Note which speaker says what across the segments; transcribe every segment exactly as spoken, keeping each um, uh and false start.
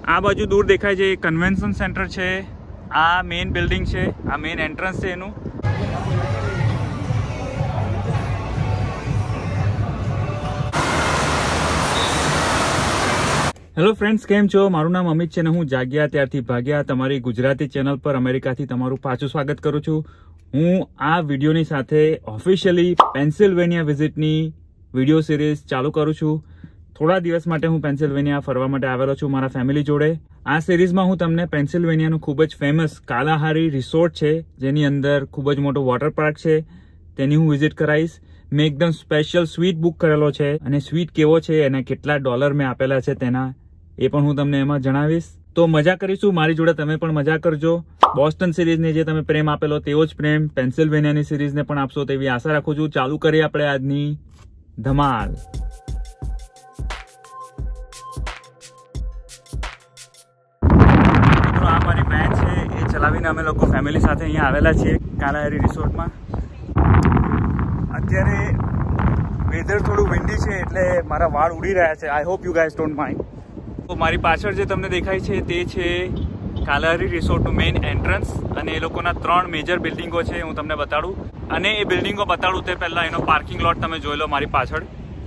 Speaker 1: આ બાજુ દૂર દેખાય છે કન્વેન્શન સેન્ટર છે, આ મેઇન બિલ્ડિંગ છે, આ મેઇન એન્ટ્રન્સ છે એનું. હેલો ફ્રેન્ડ્સ, કેમ છો? મારું નામ અમિત છે ને હું જાગ્યા ત્યારથી ભાગ્યા તમારી ગુજરાતી ચેનલ પર અમેરિકાથી તમારું પાછું સ્વાગત કરું છું. હું આ વિડીયોની સાથે ઓફિશિયલી પેન્સિલ્વેનિયા વિઝિટની વિડીયો સિરીઝ ચાલુ કરું છું. થોડા દિવસ માટે હું પેન્સિલ્વેનિયા ફરવા માટે આવેલો છું મારા ફેમિલી જોડે. આ સિરીઝમાં હું તમને પેન્સિલ્વેનિયાનું ખૂબ જ ફેમસ કાલાહારી રિસોર્ટ છે, જેની અંદર ખૂબ જ મોટો વોટર પાર્ક છે, તેની હું વિઝિટ કરાવીશ. મેં એકદમ સ્પેશિયલ સ્વીટ બુક કરેલો છે અને સ્વીટ કેવો છે અને કેટલા ડોલર મેં આપેલા છે તેના એ પણ હું તમને એમાં જણાવીશ. તો મજા કરીશું, મારી જોડે તમે પણ મજા કરજો. બોસ્ટન સિરીઝને જે તમે પ્રેમ આપેલો તેવો જ પ્રેમ પેન્સિલ્વેનિયાની સિરીઝને પણ આપશો તેવી આશા રાખું છું. ચાલુ કરીએ આપણે આજની ધમાલ. મિત્રો, આ મારી વેન છે, એ ચલાવીને અમે લોકો ફેમિલી સાથે અહીંયા આવેલા છીએ કાલાહારી રિસોર્ટમાં. અત્યારે વેધર થોડું વિન્ડી છે એટલે મારા વાળ ઉડી રહ્યા છે. I hope you guys don't mind. તો મારી પાછળ જે તમને દેખાય છે તે છે કાલાહારી રિસોર્ટનું મેઇન એન્ટ્રન્સ અને એ લોકોના ત્રણ મેજર બિલ્ડિંગો છે. હું તમને બતાડું અને એ બિલ્ડિંગો બતાડું તે પહેલાં એનો પાર્કિંગ લોટ તમે જોઈ લો મારી પાછળ.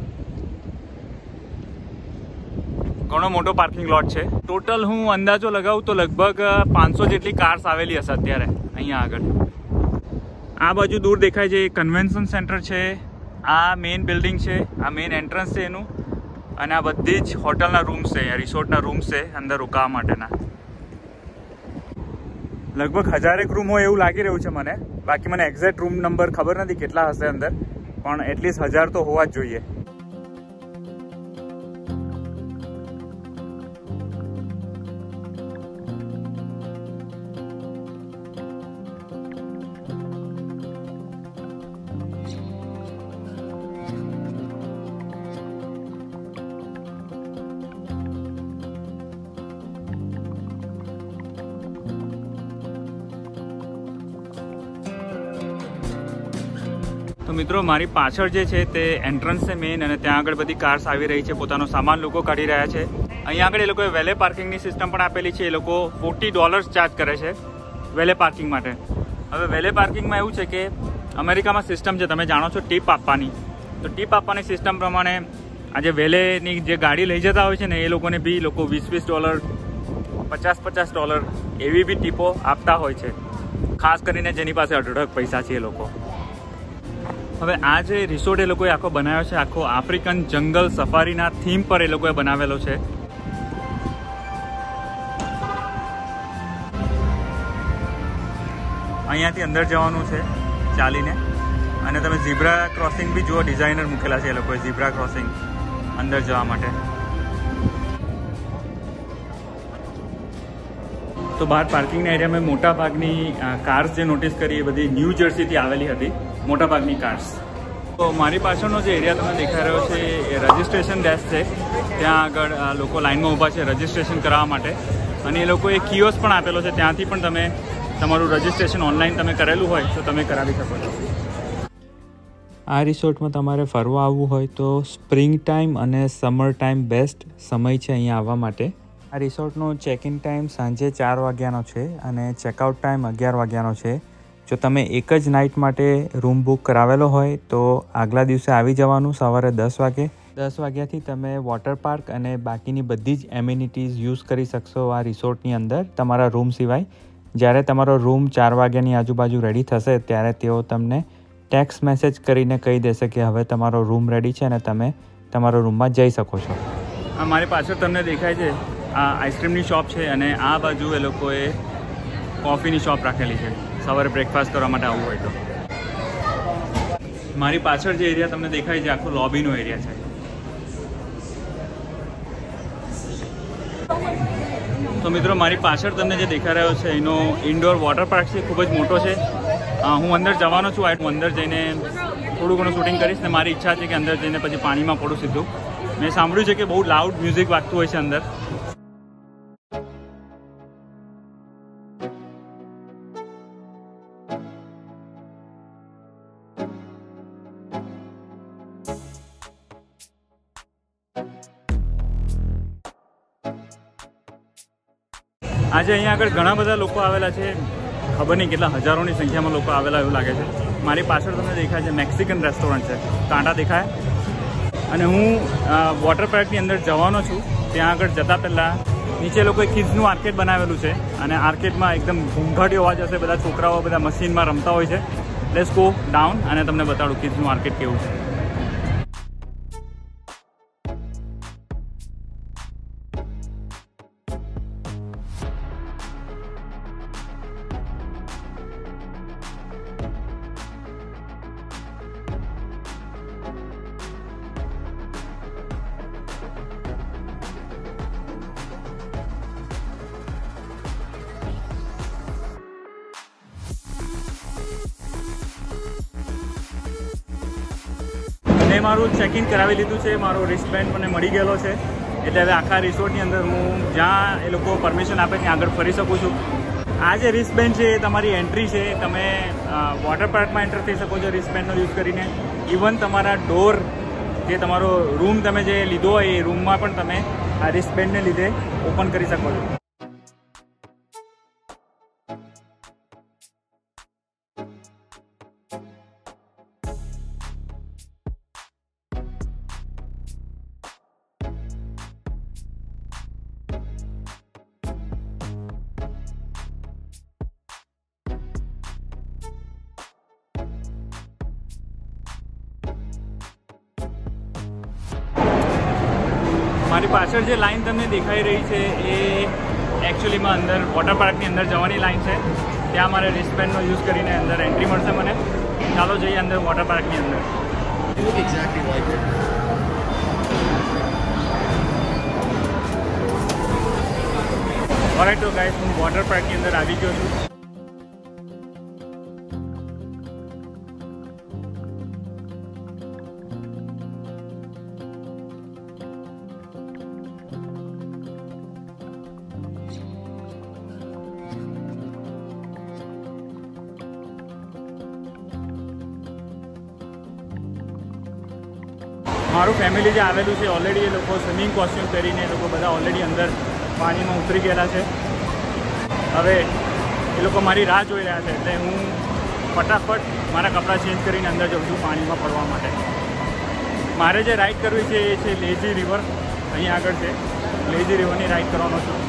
Speaker 1: ઘણો મોટો પાર્કિંગ લોટ છે. ટોટલ હું અંદાજો લગાવું તો લગભગ પાંચસો જેટલી કાર્સ આવેલી હશે અત્યારે અહીંયા આગળ. આ બાજુ દૂર દેખાય છે કન્વેન્શન સેન્ટર છે, આ મેઇન બિલ્ડિંગ છે, આ મેઇન એન્ટ્રન્સ છે એનું અને આ બધી જ હોટલના રૂમ્સ છે, રિસોર્ટના રૂમ્સ છે અંદર રોકાવા માટેના. લગભગ હજારેક રૂમ હોય એવું લાગી રહ્યું છે મને. બાકી મને એક્ઝેક્ટ રૂમ નંબર ખબર નથી કેટલા હશે અંદર, પણ એટલીસ્ટ હજાર તો હોવા જ જોઈએ. તો મિત્રો, મારી પાછળ જે છે તે એન્ટ્રન્સ છે મેઇન અને ત્યાં આગળ બધી કાર્સ આવી રહી છે, પોતાનો સામાન લોકો કાઢી રહ્યા છે. અહીંયા આગળ એ લોકોએ વેલે પાર્કિંગની સિસ્ટમ પણ આપેલી છે. એ લોકો ફોર્ટી ડોલર્સ ચાર્જ કરે છે વેલે પાર્કિંગ માટે. હવે વેલે પાર્કિંગમાં એવું છે કે અમેરિકામાં સિસ્ટમ છે, તમે જાણો છો, ટીપ આપવાની. તો ટીપ આપવાની સિસ્ટમ પ્રમાણે આજે વેલેની જે ગાડી લઈ જતા હોય છે ને એ લોકોને બી લોકો વીસ વીસ ડોલર પચાસ પચાસ ડોલર એવી બી ટીપો આપતા હોય છે, ખાસ કરીને જેની પાસે અઢળક પૈસા છે એ લોકો. હવે આ જે રિસોર્ટ એ લોકોએ આખો બનાવ્યો છે, આખો આફ્રિકન જંગલ સફારીના થીમ પર એ લોકોએ બનાવેલો છે. અહીંયાથી અંદર જવાનું છે ચાલીને અને તમે ઝીબ્રા ક્રોસિંગ બી જુઓ, ડિઝાઇનર મૂકેલા છે એ લોકોએ ઝીબ્રા ક્રોસિંગ અંદર જવા માટે. તો બહાર પાર્કિંગના એરિયામાં મોટા ભાગની કાર્સ જે નોટિસ કરી એ બધી ન્યૂ જર્સીથી આવેલી હતી, મોટાભાગની કાર્સ. તો મારી પાછળનો જે એરિયા તમને દેખાઈ રહ્યો છે એ રજિસ્ટ્રેશન ડેસ્ક છે. ત્યાં આગળ લોકો લાઇનમાં ઊભા છે રજિસ્ટ્રેશન કરાવવા માટે અને એ લોકોએ કિયોસ પણ આપેલો છે, ત્યાંથી પણ તમે તમારું રજિસ્ટ્રેશન ઓનલાઈન તમે કરેલું હોય તો તમે કરાવી શકો છો. આ રિસોર્ટમાં તમારે ફરવા આવવું હોય તો સ્પ્રિંગ ટાઈમ અને સમર ટાઈમ બેસ્ટ સમય છે અહીંયા આવવા માટે. આ રિસોર્ટનો ચેક ઇન ટાઈમ સાંજે ચાર વાગ્યાનો છે અને ચેકઆઉટ ટાઈમ અગિયાર વાગ્યાનો છે. જો તમે એક જ નાઇટ માટે રૂમ બુક કરાવેલો હોય તો આગલા દિવસે આવી જવાનું સવારે દસ વાગે. દસ વાગ્યાથી તમે વોટર પાર્ક અને બાકીની બધી જ એમ્યુનિટીઝ યુઝ કરી શકશો આ રિસોર્ટની અંદર તમારા રૂમ સિવાય. જ્યારે તમારો રૂમ ચાર વાગ્યાની આજુબાજુ રેડી થશે ત્યારે તેઓ તમને ટેક્સ્ટ મેસેજ કરીને કહી દેશે કે હવે તમારો રૂમ રેડી છે અને તમે તમારા રૂમમાં જઈ શકો છો. આ મારી પાછળ તમને દેખાય છે આ આઈસ્ક્રીમની શોપ છે અને આ બાજુ એ લોકોએ કોફીની શોપ રાખેલી છે સવારે બ્રેકફાસ્ટ કરવા માટે આવવું હોય તો. મારી પાછળ જે એરિયા તમને દેખાય છે આખો લોબીનો એરિયા છે. તો મિત્રો, મારી પાછળ તમને જે દેખાઈ રહ્યો છે એનો ઇન્ડોર વોટર પાર્ક છે, ખૂબ જ મોટો છે. હું અંદર જવાનો છું, હું અંદર જઈને થોડું ઘણું શૂટિંગ કરીશ ને મારી ઈચ્છા છે કે અંદર જઈને પછી પાણીમાં પડું સીધું. મેં સાંભળ્યું છે કે બહુ લાઉડ મ્યુઝિક વાગતું હોય છે અંદર. આજે અહીંયા આગળ ઘણા બધા લોકો આવેલા છે, ખબર નહીં કેટલા હજારોની સંખ્યામાં લોકો આવેલા એવું લાગે છે. મારી પાછળ તમને દેખાય છે મેક્સિકન રેસ્ટોરન્ટ છે, કાંટા દેખાય. અને હું વોટર પાર્કની અંદર જવાનો છું. ત્યાં આગળ જતાં પહેલાં નીચે લોકોએ કિડ્સનું આર્કેડ બનાવેલું છે અને આર્કેડમાં એકદમ ઘૂંઘાટી અવાજ હશે, બધા છોકરાઓ બધા મશીનમાં રમતા હોય છે. લેટ્સ ગો ડાઉન અને તમને બતાડું કિડ્સનું આર્કેડ કેવું છે. મેં મારું ચેક ઇન કરાવી લીધું છે, મારો રિસ્ટબેન્ડ મને મળી ગયેલો છે. એટલે હવે આખા રિસોર્ટની અંદર હું જ્યાં એ લોકો પરમિશન આપે ત્યાં આગળ ફરી શકું છું. આ જે રિસ્ટબેન્ડ છે એ તમારી એન્ટ્રી છે, તમે વોટર પાર્કમાં એન્ટર થઈ શકો છો રિસ્ટબેન્ડનો યુઝ કરીને. ઇવન તમારા ડોર જે તમારો રૂમ તમે જે લીધો હોય એ રૂમમાં પણ તમે આ રિસ્ટબેન્ડને લીધે ઓપન કરી શકો છો. મારી પાછળ જે લાઈન તમને દેખાઈ રહી છે એ એકચ્યુઅલીમાં અંદર વોટર પાર્કની અંદર જવાની લાઈન છે. ત્યાં મારે રિસ્ટબેન્ડનો યુઝ કરીને અંદર એન્ટ્રી મળશે મને. ચાલો જઈએ અંદર વોટર પાર્કની અંદર. ઓલરાઈટ તો ગાઈસ, હું વોટર પાર્કની અંદર આવી ગયો છું. મારું ફેમિલી જે આવેલું છે ઓલરેડી એ લોકો સ્વિમિંગ કોસ્ટ્યુમ પહેરીને એ લોકો બધા ઓલરેડી અંદર પાણીમાં ઉતરી ગયેલા છે. હવે એ લોકો મારી રાહ જોઈ રહ્યા છે એટલે હું ફટાફટ મારા કપડાં ચેન્જ કરીને અંદર જાઉં છું પાણીમાં પડવા માટે. મારે જે રાઈડ કરવી છે એ છે લેઝી રિવર. અહીં આગળ છે, લેઝી રિવરની રાઈડ કરવાનો છું.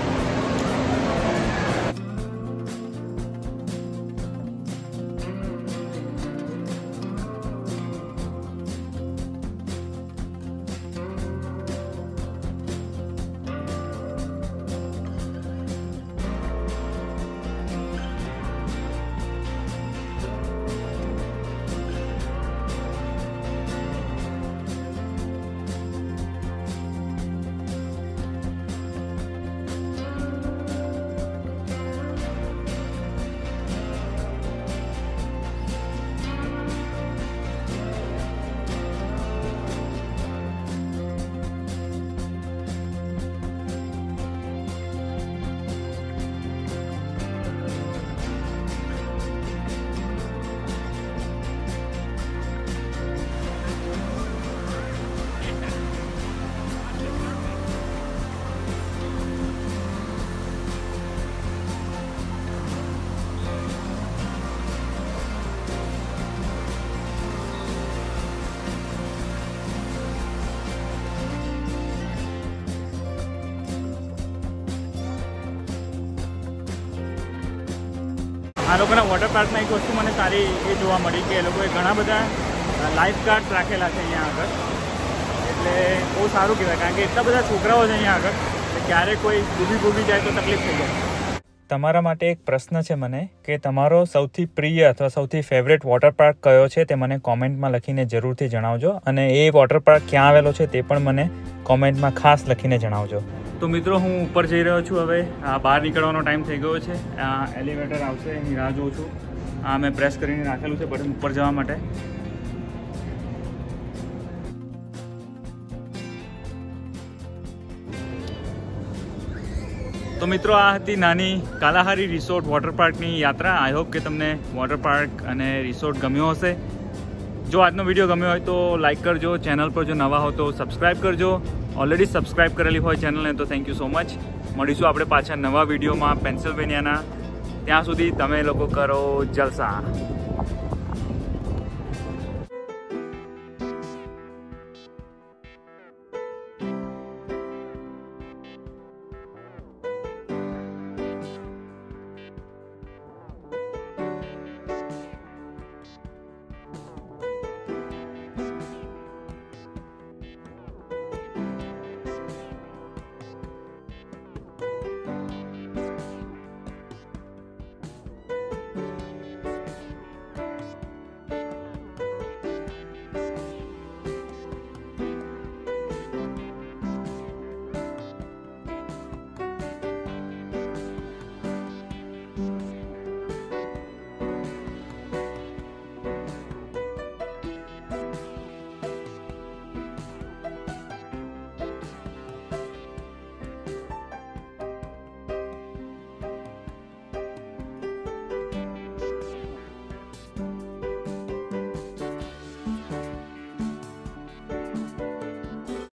Speaker 1: આ લોકોના વોટર પાર્કમાં એક વસ્તુ મને સારી એ જોવા મળી કે એ લોકોએ ઘણા બધા લાઈફ ગાર્ડ્સ રાખેલા છે અહીંયા આગળ. એટલે બહુ સારું કહેવાય, કારણ કે એટલા બધા છોકરાઓ છે અહીંયા આગળ કે ક્યારેક કોઈ ડૂબી ડૂબી જાય તો તકલીફ થઈ જાય. તમારા માટે એક પ્રશ્ન છે મને કે તમારો સૌથી પ્રિય અથવા સૌથી ફેવરેટ વોટર પાર્ક કયો છે તે મને કોમેન્ટમાં લખીને જરૂરથી જણાવજો. અને એ વોટર પાર્ક ક્યાં આવેલો છે તે પણ મને કોમેન્ટમાં ખાસ લખીને જણાવજો. તો મિત્રો, હું ઉપર જઈ રહ્યો છું. હવે આ બહાર નીકળવાનો ટાઈમ થઈ ગયો છે. આ એલિવેટર આવશે એની રાહ જોઉં છું. આ મેં પ્રેસ કરીને રાખેલું છે બટન ઉપર જવા માટે. તો મિત્રો, આ હતી નાની કાલાહારી રિસોર્ટ વોટર પાર્કની યાત્રા. આઈ હોપ કે તમને વોટર પાર્ક અને રિસોર્ટ ગમ્યો હશે. જો આજનો વિડીયો ગમ્યો હોય તો લાઈક કરજો. ચેનલ પર જો નવા હો તો સબસ્ક્રાઈબ કરજો. ઓલરેડી સબસ્ક્રાઈબ કરેલી હોય ચેનલને તો થેન્ક યુ સો મચ. મળીશું આપણે પાછા નવા વિડીયોમાં પેન્સિલ્વેનિયાના. ત્યાં સુધી તમે લોકો કરો જલસા.